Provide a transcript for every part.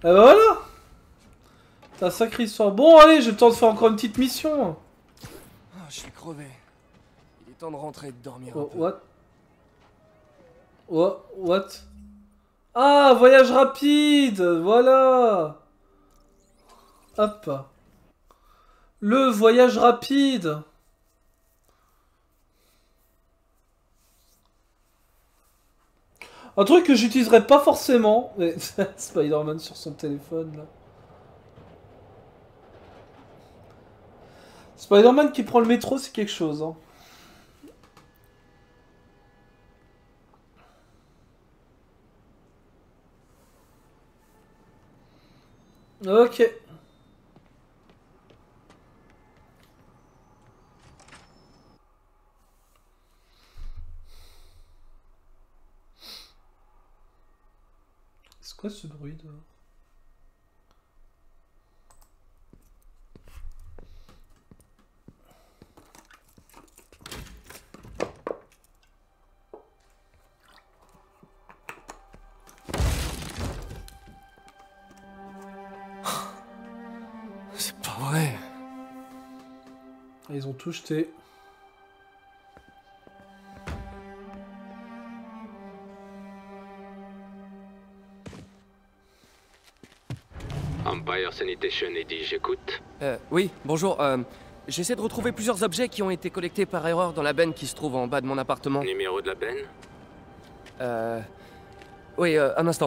bah voilà. T'as sacrée histoire. Bon, allez, j'ai le temps de faire encore une petite mission. Oh, je suis crevé. Il est temps de rentrer et de dormir un peu. What? Ah, voyage rapide. Voilà. Hop. Le voyage rapide. Un truc que j'utiliserais pas forcément. Mais Spider-Man sur son téléphone là. Spider-Man qui prend le métro, c'est quelque chose. Hein. Ok. C'est quoi ce bruit dehors? C'est pas vrai. Ils ont tout jeté. Empire Sanitation, Eddie, j'écoute. Oui, bonjour. J'essaie de retrouver plusieurs objets qui ont été collectés par erreur dans la benne qui se trouve en bas de mon appartement. Numéro de la benne? Oui, un instant.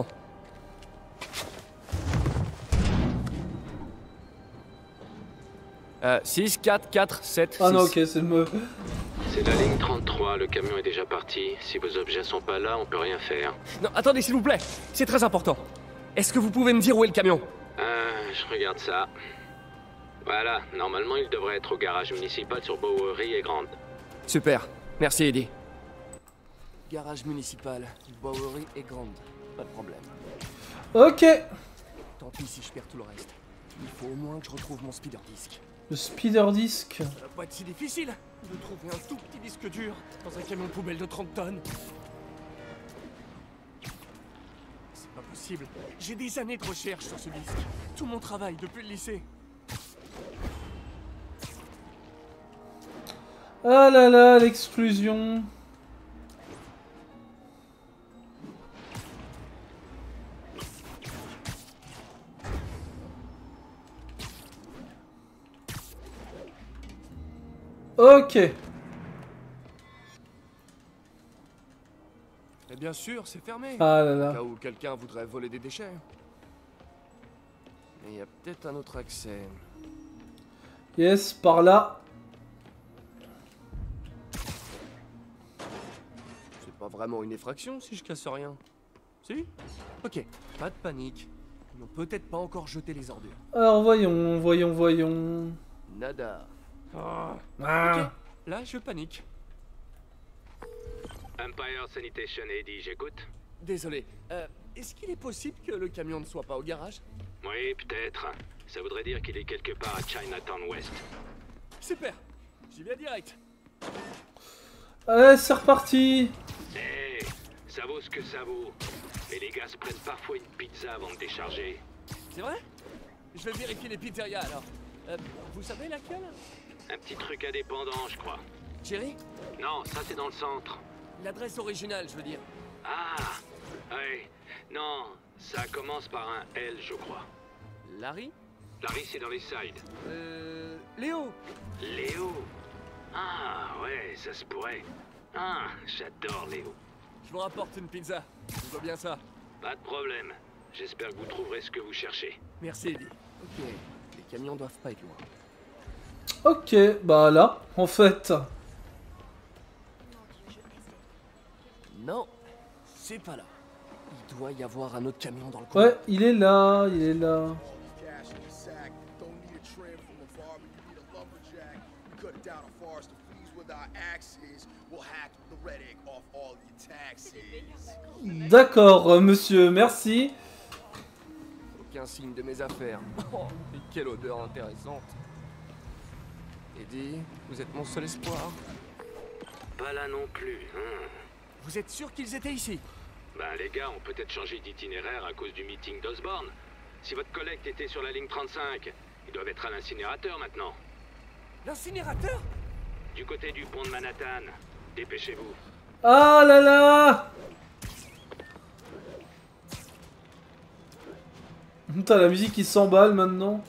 « 6, 4, 4, 7, 6. Ah non, ok, c'est le... C'est la ligne 33, le camion est déjà parti. Si vos objets sont pas là, on peut rien faire. Non, attendez, s'il vous plaît. C'est très important. Est-ce que vous pouvez me dire où est le camion? Je regarde ça. Voilà, normalement il devrait être au garage municipal sur Bowery et Grand. Super. Merci, Eddie. Garage municipal, Bowery et Grand. Pas de problème. Ok. Tant pis si je perds tout le reste. Il faut au moins que je retrouve mon speeder disc. Le speeder disc. Ça va pas être si difficile de trouver un tout petit disque dur dans un camion poubelle de 30 tonnes. C'est pas possible. J'ai des années de recherche sur ce disque. Tout mon travail depuis le lycée. Ah là là, l'exclusion. Ok. Et bien sûr, c'est fermé. Ah là Au là. cas où quelqu'un voudrait voler des déchets. Mais il y a peut-être un autre accès. Yes, par là. C'est pas vraiment une effraction si je casse rien. Si? Ok, pas de panique. Ils n'ont peut-être pas encore jeté les ordures. Alors voyons. Nada. Ah. Ok, là je panique. Empire Sanitation, Eddie, j'écoute. Désolé. Est-ce qu'il est possible que le camion ne soit pas au garage? Oui, peut-être. Ça voudrait dire qu'il est quelque part à Chinatown West. Super. J'y vais direct. Allez, c'est reparti. Hé, ça vaut ce que ça vaut. Mais les gars se prennent parfois une pizza avant de décharger. C'est vrai? Je vais vérifier les pizzerias alors. Vous savez laquelle? Un petit truc indépendant, je crois. Jerry? Non, ça c'est dans le centre. L'adresse originale, je veux dire. Ah, ouais. Non, ça commence par un L, je crois. Larry? Larry, c'est dans les sides. Léo? Léo? Ah, ouais, ça se pourrait. Ah, j'adore Léo. Je vous rapporte une pizza. Je vois bien ça. Pas de problème. J'espère que vous trouverez ce que vous cherchez. Merci, Eddie. Ok, les camions doivent pas être loin. Ok, bah là, en fait. Non, c'est pas là. Il doit y avoir un autre camion dans le coin. Ouais, il est là. D'accord, monsieur, merci. Aucun signe de mes affaires. Oh, et quelle odeur intéressante. Eddie, vous êtes mon seul espoir. Pas là non plus, hein. Vous êtes sûr qu'ils étaient ici? Ben, les gars ont peut-être changé d'itinéraire à cause du meeting d'Osborne. Si votre collègue était sur la ligne 35, ils doivent être à l'incinérateur maintenant. L'incinérateur? Du côté du pont de Manhattan. Dépêchez-vous. Ah là là! T'as la musique qui s'emballe maintenant.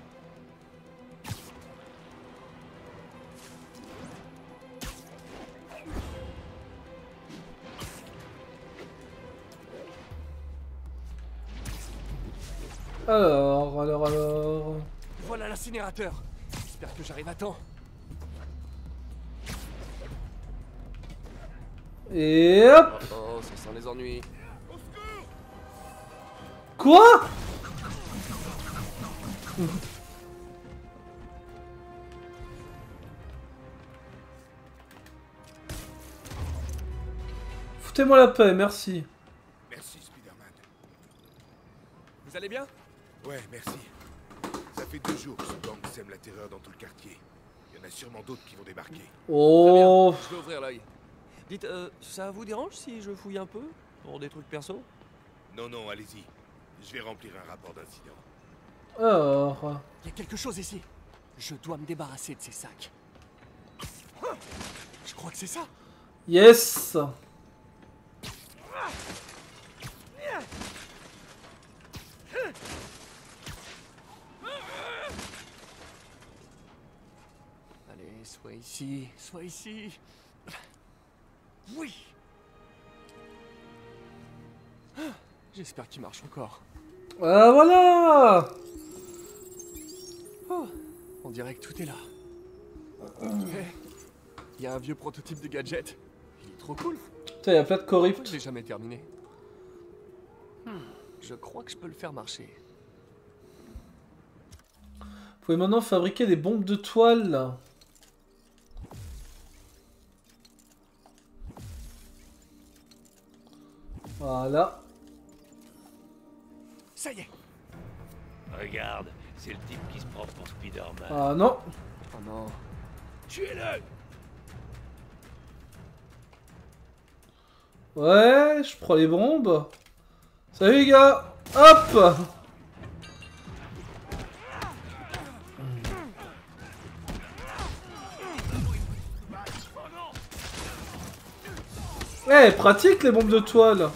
Alors... Voilà l'incinérateur. J'espère que j'arrive à temps. Et hop! Oh, ça sent les ennuis. Quoi? Foutez-moi la paix, merci. Merci, Spider-Man. Vous allez bien? Ouais, merci. Ça fait 2 jours que ce gang sème la terreur dans tout le quartier. Il y en a sûrement d'autres qui vont débarquer. Oh, Je vais ouvrir l'œil. Dites, ça vous dérange si je fouille un peu? Pour des trucs perso? Non, non, allez-y. Je vais remplir un rapport d'incident. alors... Il y a quelque chose ici. Je dois me débarrasser de ces sacs. Je crois que c'est ça. Yes! Allez, sois ici, sois ici. Oui. J'espère qu'il marche encore. Ah voilà! Oh, on dirait que tout est là. Il y a un vieux prototype de gadget. Il est trop cool. Putain, y'a plein de Pourquoi corrupts. je l'ai jamais terminé? Je crois que je peux le faire marcher. Vous pouvez maintenant fabriquer des bombes de toile. Voilà. Ça y est. Regarde, c'est le type qui se prend pour Spider-Man. Ah non. Oh non. Tuez-le! Ouais, je prends les bombes. Salut les gars. Hop. Eh, pratique les bombes de toile.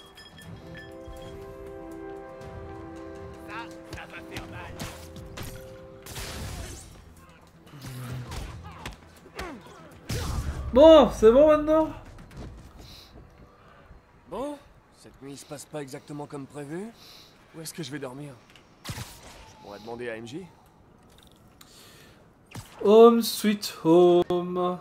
Bon, c'est bon maintenant? Bon, cette nuit se passe pas exactement comme prévu. Où est-ce que je vais dormir? Je pourrais demander à MJ. Home sweet home.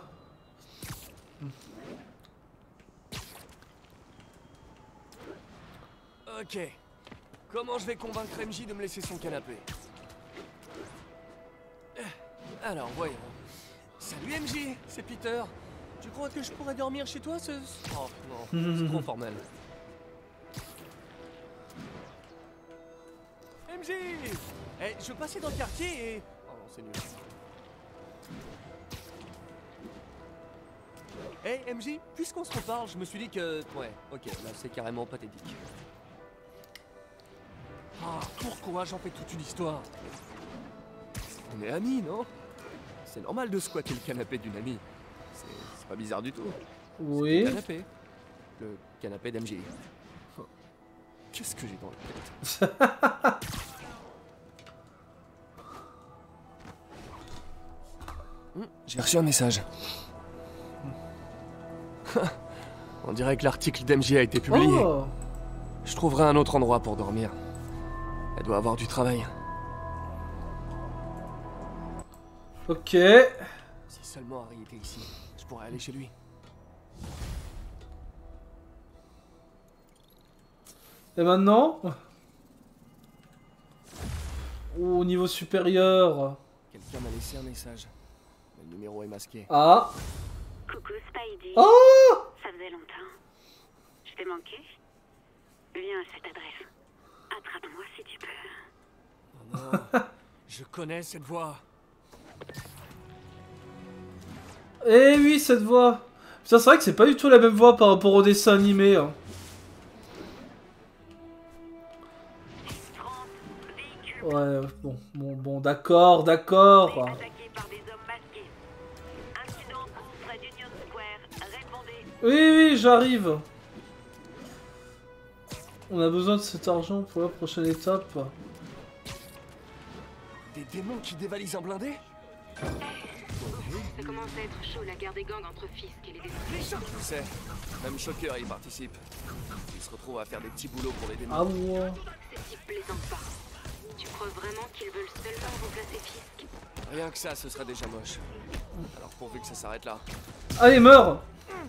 Ok. Comment je vais convaincre MJ de me laisser son canapé? Alors, voyons. Salut MJ, c'est Peter. Tu crois que je pourrais dormir chez toi Oh non, c'est trop formel. MJ! Eh, je passais dans le quartier et... Oh non, c'est nul. Eh MJ, puisqu'on se reparle, je me suis dit que... Ouais, ok, là c'est carrément pathétique. Ah, pourquoi j'en fais toute une histoire? On est amis, non? C'est normal de squatter le canapé d'une amie. C'est pas bizarre du tout. Oui. Le canapé. Le canapé d'MJ. Oh. Qu'est-ce que j'ai dans la tête? J'ai reçu un message. On dirait que l'article d'MJ a été publié. Oh. Je trouverai un autre endroit pour dormir. Elle doit avoir du travail. Ok. Si seulement Harry était ici, je pourrais aller chez lui. Et maintenant? Au niveau supérieur. Quelqu'un m'a laissé un message. Mais le numéro est masqué. Ah. Coucou Spidey. Oh. Ça faisait longtemps. Je t'ai manqué? Viens à cette adresse. Attrape-moi si tu peux. Oh non. Je connais cette voix. Eh oui, cette voix. Putain, c'est vrai que c'est pas du tout la même voix par rapport au dessin animé. Hein. 30, 10, Ouais, bon, d'accord, d'accord. Attaqué par des hommes masqués. Incident en cours près d'Union Square. Répondez. Oui, j'arrive. On a besoin de cet argent pour la prochaine étape. Des démons qui dévalisent un blindé? Ça commence à être chaud la guerre des gangs entre Fisk et les démons. Je sais, même Shocker y participe. Il se retrouve à faire des petits boulots pour les démons. Ah ouais. Ces types plaisantent pas. Tu crois vraiment qu'ils veulent seulement remplacer Fisk? Rien que ça, ce serait déjà moche. Alors pourvu que ça s'arrête là. Allez, meurs.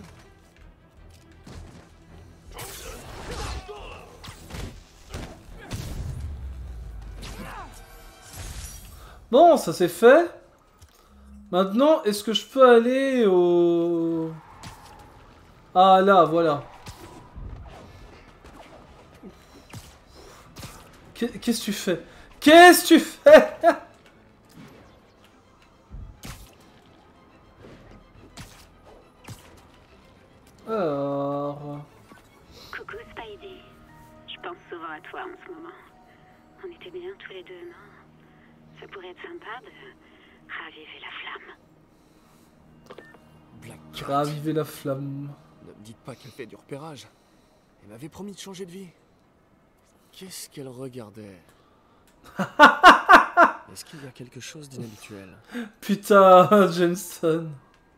Bon, ça c'est fait. Maintenant, est-ce que je peux aller au... Ah là, voilà. Qu'est-ce que tu fais? Qu'est-ce que tu fais? Alors... Coucou Spidey. Je pense souvent à toi en ce moment. On était bien tous les deux, non? Ça pourrait être sympa de raviver la flamme. Black Cat. Raviver la flamme. Ne me dites pas qu'elle fait du repérage. Elle m'avait promis de changer de vie. Qu'est-ce qu'elle regardait? Est-ce qu'il y a quelque chose d'inhabituel? Putain, Jensen.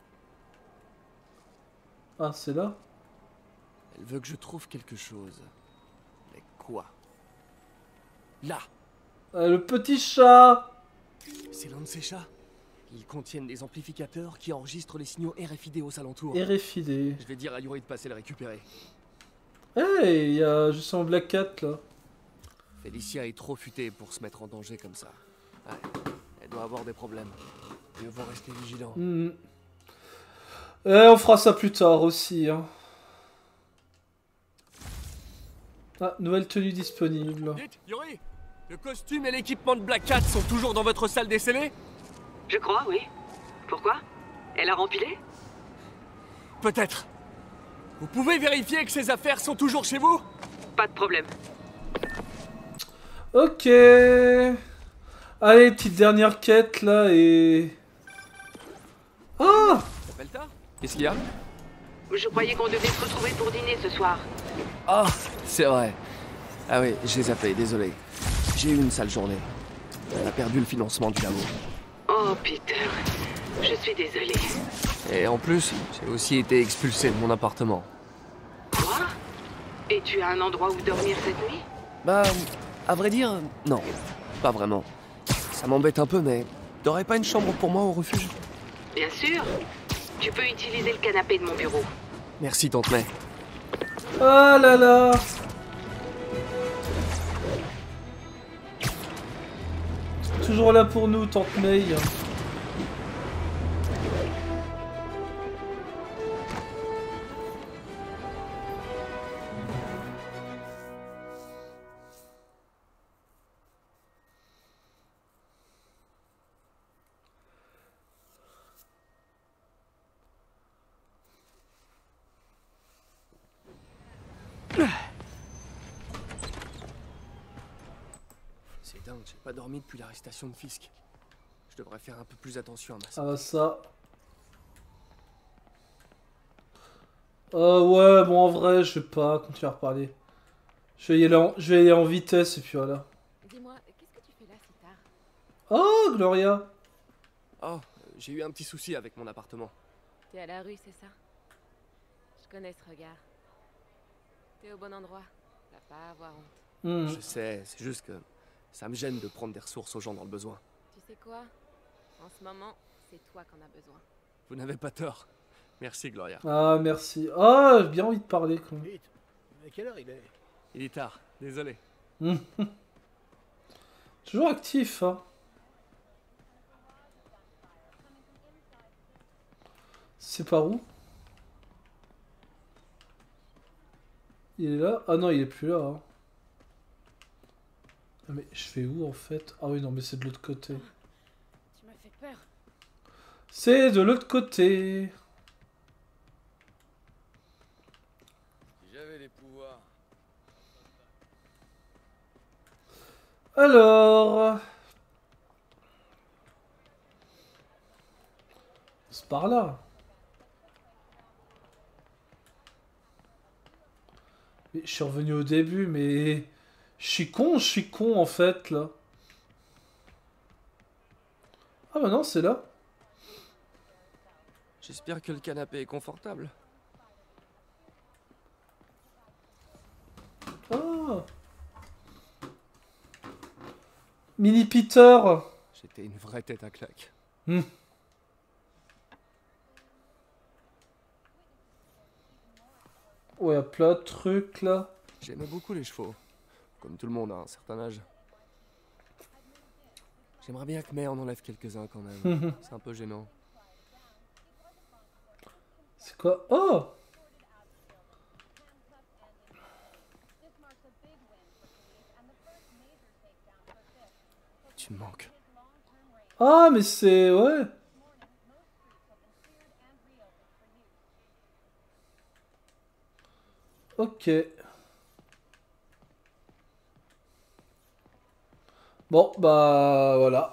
Ah, c'est là? Elle veut que je trouve quelque chose. Mais quoi? Là! Le petit chat. C'est l'un de ces chats. Ils contiennent des amplificateurs qui enregistrent les signaux RFID aux alentours. RFID. Je vais dire à Yuri de passer le récupérer. Hey, il y a juste un Black Cat là. Félicia est trop futée pour se mettre en danger comme ça. Ouais, elle doit avoir des problèmes. Mieux vaut rester vigilant. On fera ça plus tard aussi. Hein. Ah, nouvelle tenue disponible. Dites, Yuri, le costume et l'équipement de Black Cat sont toujours dans votre salle des scellés? Je crois, oui. Pourquoi? Elle a rempilé? Peut-être. Vous pouvez vérifier que ces affaires sont toujours chez vous? Pas de problème. Ok. Allez, petite dernière quête là et... Ah! T'appelles tard? Qu'est-ce qu'il y a? Je croyais qu'on devait se retrouver pour dîner ce soir. Ah, c'est vrai. Ah oui, j'ai zappé, désolé. J'ai eu une sale journée. On a perdu le financement du labo. Oh, Peter. Je suis désolée. Et en plus, j'ai aussi été expulsé de mon appartement. Quoi? Et tu as un endroit où dormir cette nuit? Bah, à vrai dire, non. Pas vraiment. Ça m'embête un peu, mais t'aurais pas une chambre pour moi au refuge? Bien sûr. Tu peux utiliser le canapé de mon bureau. Merci, Tante May. Ah là là! Toujours là pour nous, Tante May. C'est dingue, j'ai pas dormi depuis l'arrestation de Fisk. Je devrais faire un peu plus attention à ma Ah santé. bah ça... ouais, bon en vrai, je vais pas continuer à reparler. Je vais y aller en vitesse et puis voilà. Dis-moi, qu'est-ce que tu fais là si tard? Oh, Gloria! Oh, j'ai eu un petit souci avec mon appartement. T'es à la rue, c'est ça? Je connais ce regard. T'es au bon endroit. T'as pas à avoir honte. Je sais, c'est juste que ça me gêne de prendre des ressources aux gens dans le besoin. Tu sais quoi? En ce moment, c'est toi qu'on a besoin. Vous n'avez pas tort. Merci, Gloria. Ah, merci. Ah, j'ai bien envie de parler, quoi. Vite. À quelle heure il est? Il est tard, désolé. Toujours actif, hein. C'est par où? Il est là? Ah non, il est plus là, hein. Ah, mais je fais où, en fait? Ah oui, non, mais c'est de l'autre côté. Tu m'as fait peur. C'est de l'autre côté. Si j'avais les pouvoirs. Alors... C'est par là. Mais je suis revenu au début, mais... je suis con en fait, là. Ah bah non, c'est là. J'espère que le canapé est confortable. Ah. Mini Peter. J'étais une vraie tête à claque. Hmm. Ouais, y a plein de trucs là. J'aimais beaucoup les chevaux. Comme tout le monde à un certain âge. J'aimerais bien que May en enlève quelques-uns quand même. C'est un peu gênant. C'est quoi? Oh! Tu me manques. Ah, mais c'est... ouais. Ok. Bon, bah voilà.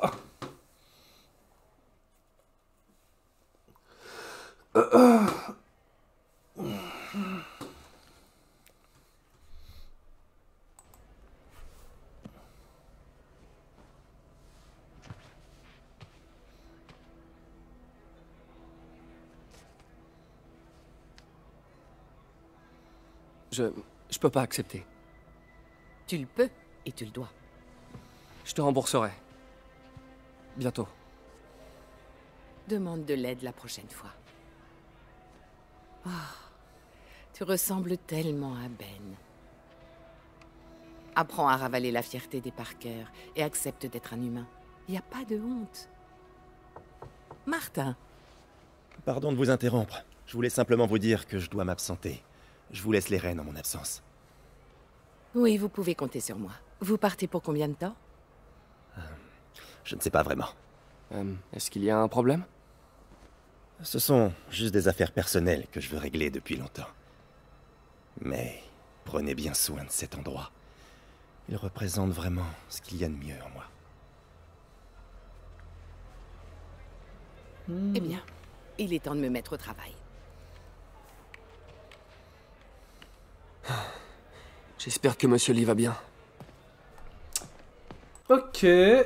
Je peux pas accepter. Tu le peux et tu le dois. Je te rembourserai. Bientôt. Demande de l'aide la prochaine fois. Oh, tu ressembles tellement à Ben. Apprends à ravaler la fierté des Parker et accepte d'être un humain. Il n'y a pas de honte. Martin. Pardon de vous interrompre. Je voulais simplement vous dire que je dois m'absenter. Je vous laisse les rênes en mon absence. Oui, vous pouvez compter sur moi. Vous partez pour combien de temps? Je ne sais pas vraiment. Est-ce qu'il y a un problème? Ce sont juste des affaires personnelles que je veux régler depuis longtemps. Mais prenez bien soin de cet endroit. Il représente vraiment ce qu'il y a de mieux en moi. Eh bien, il est temps de me mettre au travail. J'espère que Monsieur Lee va bien. Ok.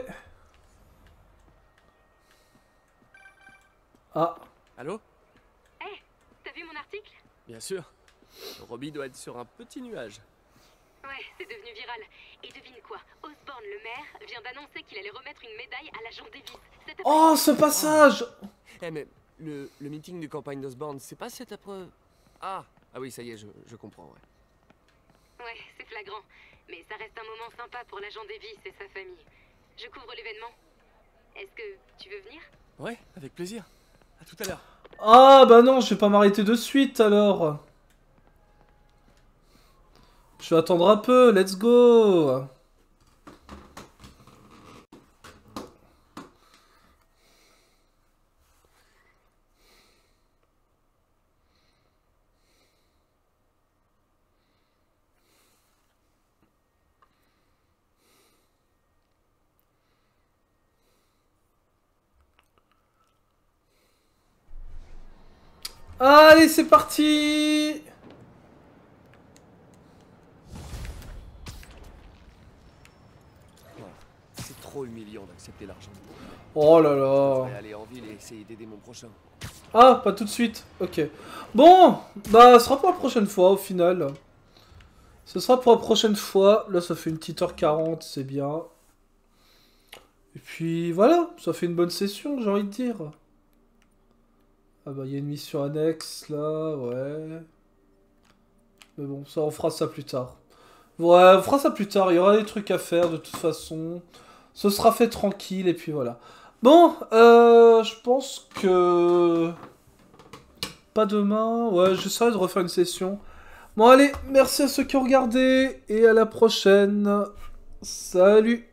Ah. Allô? Hé, t'as vu mon article? Bien sûr. Robbie doit être sur un petit nuage. Ouais, c'est devenu viral. Et devine quoi? Osborn, le maire, vient d'annoncer qu'il allait remettre une médaille à l'agent Davis. Oh, ce passage! Eh mais, le meeting de campagne d'Osborn, c'est pas cette après... Ah oui, ça y est, je comprends, ouais. Ouais, c'est flagrant. Mais ça reste un moment sympa pour l'agent Davis et sa famille. Je couvre l'événement. Est-ce que tu veux venir? Ouais, avec plaisir. À tout à l'heure. Ah bah non, je vais pas m'arrêter de suite alors. Je vais attendre un peu, let's go. Allez, c'est parti! C'est trop humiliant d'accepter l'argent. Oh là Je là. devrais aller en ville et essayer d'aider mon prochain. Ah, pas tout de suite. Ok. Bon, bah, ce sera pour la prochaine fois au final. Ce sera pour la prochaine fois. Là, ça fait une petite heure 40, c'est bien. Et puis voilà, ça fait une bonne session, j'ai envie de dire. Ah bah, il y a une mission annexe là, ouais. Mais bon, ça, on fera ça plus tard. Ouais, on fera ça plus tard, il y aura des trucs à faire de toute façon. Ce sera fait tranquille, et puis voilà. Bon, je pense que... Pas demain, ouais, j'essaierai de refaire une session. Bon allez, merci à ceux qui ont regardé, et à la prochaine. Salut!